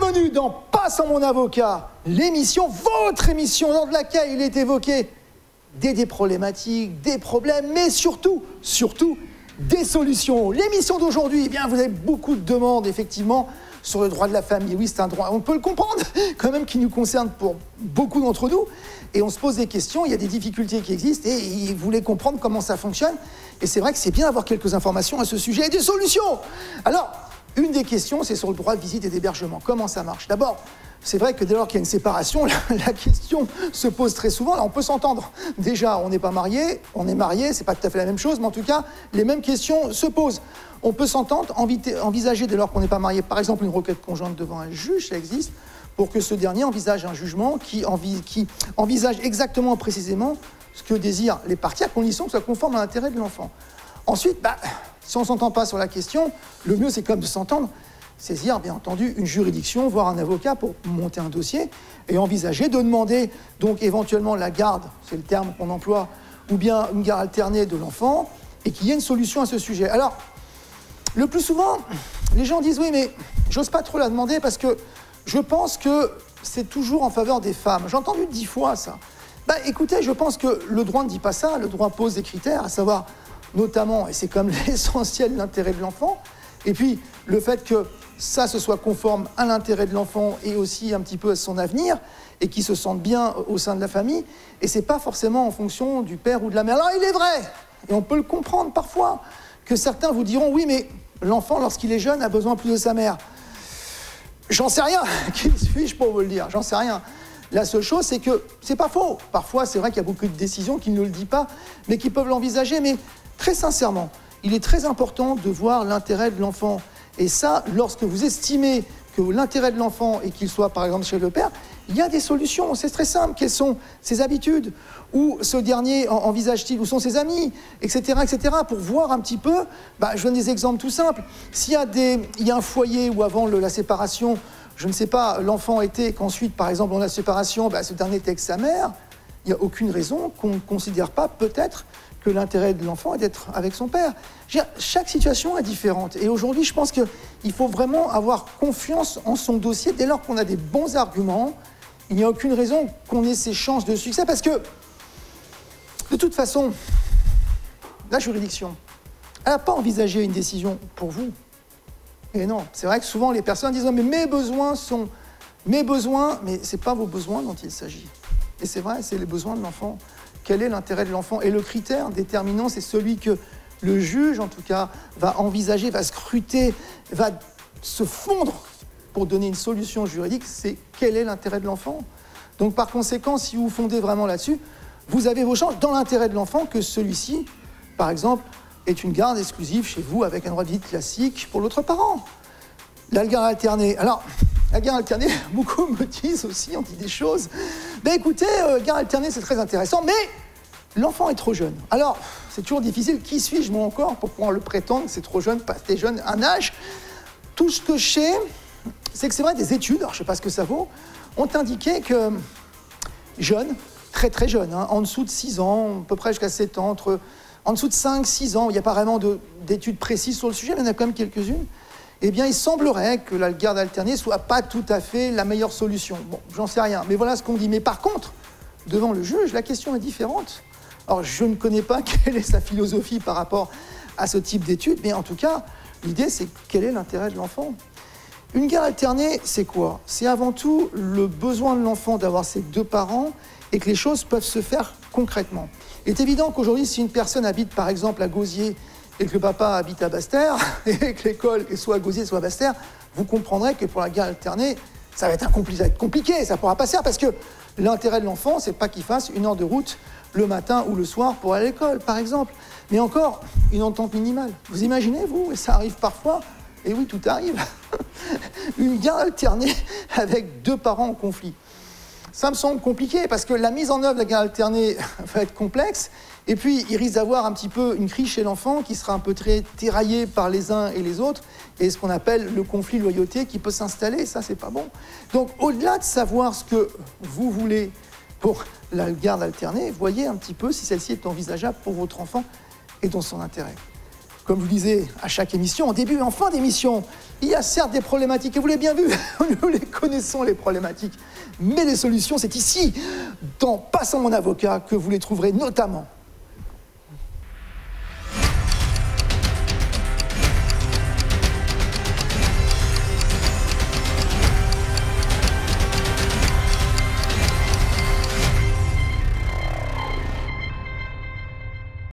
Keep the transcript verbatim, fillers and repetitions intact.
Bienvenue dans Pas sans mon avocat, l'émission, votre émission dans laquelle il est évoqué des, des problématiques, des problèmes, mais surtout, surtout, des solutions. L'émission d'aujourd'hui, eh bien, vous avez beaucoup de demandes, effectivement, sur le droit de la famille. Oui, c'est un droit, on peut le comprendre, quand même, qui nous concerne pour beaucoup d'entre nous. Et on se pose des questions, il y a des difficultés qui existent, et ils voulaient comprendre comment ça fonctionne. Et c'est vrai que c'est bien d'avoir quelques informations à ce sujet et des solutions. Alors, une des questions, c'est sur le droit de visite et d'hébergement. Comment ça marche? D'abord, c'est vrai que dès lors qu'il y a une séparation, la, la question se pose très souvent. Là, on peut s'entendre. Déjà, on n'est pas marié, on est marié, c'est pas tout à fait la même chose, mais en tout cas, les mêmes questions se posent. On peut s'entendre, envisager dès lors qu'on n'est pas marié, par exemple, une requête conjointe devant un juge, ça existe, pour que ce dernier envisage un jugement qui, envi qui envisage exactement précisément ce que désirent les parties, à condition que ce soit conforme à l'intérêt de l'enfant. Ensuite, bah, si on ne s'entend pas sur la question, le mieux c'est comme de s'entendre, saisir bien entendu une juridiction, voire un avocat pour monter un dossier et envisager de demander donc éventuellement la garde, c'est le terme qu'on emploie, ou bien une garde alternée de l'enfant et qu'il y ait une solution à ce sujet. Alors, le plus souvent, les gens disent oui mais j'ose pas trop la demander parce que je pense que c'est toujours en faveur des femmes. J'ai entendu dix fois ça. Bah écoutez, je pense que le droit ne dit pas ça, le droit pose des critères, à savoir notamment, et c'est comme l'essentiel de l'intérêt de l'enfant, et puis le fait que ça se soit conforme à l'intérêt de l'enfant et aussi un petit peu à son avenir, et qu'il se sente bien au sein de la famille, et c'est pas forcément en fonction du père ou de la mère. Alors il est vrai, et on peut le comprendre parfois, que certains vous diront, oui mais l'enfant lorsqu'il est jeune a besoin plus de sa mère. J'en sais rien, qui suis-je pour vous le dire, j'en sais rien. La seule chose, c'est que c'est pas faux. Parfois, c'est vrai qu'il y a beaucoup de décisions qui ne le disent pas, mais qui peuvent l'envisager. Mais très sincèrement, il est très important de voir l'intérêt de l'enfant. Et ça, lorsque vous estimez que l'intérêt de l'enfant est qu'il soit, par exemple, chez le père, il y a des solutions. C'est très simple. Quelles sont ses habitudes? Où ce dernier envisage-t-il? Où sont ses amis? Etc., et cetera. Pour voir un petit peu, bah, je donne des exemples tout simples. S'il y a des, il y a un foyer où avant le, la séparation, je ne sais pas, l'enfant était qu'ensuite, par exemple, dans la séparation, bah, ce dernier était avec sa mère, il n'y a aucune raison qu'on ne considère pas peut-être que l'intérêt de l'enfant est d'être avec son père. Chaque situation est différente. Et aujourd'hui, je pense qu'il faut vraiment avoir confiance en son dossier. Dès lors qu'on a des bons arguments, il n'y a aucune raison qu'on ait ses chances de succès. Parce que, de toute façon, la juridiction, elle n'a pas envisagé une décision pour vous. Et non, c'est vrai que souvent les personnes disent « mais mes besoins sont... mes besoins », mais ce n'est pas vos besoins dont il s'agit. Et c'est vrai, c'est les besoins de l'enfant. Quel est l'intérêt de l'enfant? Et le critère déterminant, c'est celui que le juge, en tout cas, va envisager, va scruter, va se fondre pour donner une solution juridique, c'est quel est l'intérêt de l'enfant. Donc par conséquent, si vous fondez vraiment là-dessus, vous avez vos chances dans l'intérêt de l'enfant que celui-ci, par exemple, est une garde exclusive chez vous avec un droit de visite classique pour l'autre parent. La garde alternée. Alors, la garde alternée, beaucoup me disent aussi, on dit des choses. Ben écoutez, euh, garde alternée, c'est très intéressant, mais l'enfant est trop jeune. Alors, c'est toujours difficile. Qui suis-je, moi encore, pour pouvoir le prétendre? C'est trop jeune, pas t'es jeune, un âge. Tout ce que je sais, c'est que c'est vrai, des études, alors je ne sais pas ce que ça vaut, ont indiqué que jeunes, très très jeunes, hein, en dessous de six ans, à peu près jusqu'à sept ans, entre... en dessous de cinq six ans, il n'y a pas vraiment d'études précises sur le sujet, mais il y en a quand même quelques-unes, eh bien, il semblerait que la garde alternée ne soit pas tout à fait la meilleure solution. Bon, j'en sais rien, mais voilà ce qu'on dit. Mais par contre, devant le juge, la question est différente. Alors, je ne connais pas quelle est sa philosophie par rapport à ce type d'études, mais en tout cas, l'idée, c'est quel est l'intérêt de l'enfant. Une garde alternée, c'est quoi? C'est avant tout le besoin de l'enfant d'avoir ses deux parents et que les choses peuvent se faire concrètement. Il est évident qu'aujourd'hui, si une personne habite par exemple à Gosier et que le papa habite à Basse-Terre et que l'école est soit à Gosier, soit à Basse-Terre, vous comprendrez que pour la garde alternée, ça va être, un compli- ça va être compliqué, ça ne pourra pas se faire parce que l'intérêt de l'enfant, c'est pas qu'il fasse une heure de route le matin ou le soir pour aller à l'école, par exemple. Mais encore, une entente minimale. Vous imaginez, vous, et ça arrive parfois, et oui, tout arrive, une garde alternée avec deux parents en conflit. Ça me semble compliqué parce que la mise en œuvre de la garde alternée va être complexe et puis il risque d'avoir un petit peu une crise chez l'enfant qui sera un peu très tiraillée par les uns et les autres et ce qu'on appelle le conflit de loyauté qui peut s'installer, ça c'est pas bon. Donc au-delà de savoir ce que vous voulez pour la garde alternée, voyez un petit peu si celle-ci est envisageable pour votre enfant et dans son intérêt. Comme je vous disais, à chaque émission, en début et en fin d'émission, il y a certes des problématiques, et vous l'avez bien vu, nous les connaissons les problématiques, mais les solutions, c'est ici, dans Passons mon avocat, que vous les trouverez notamment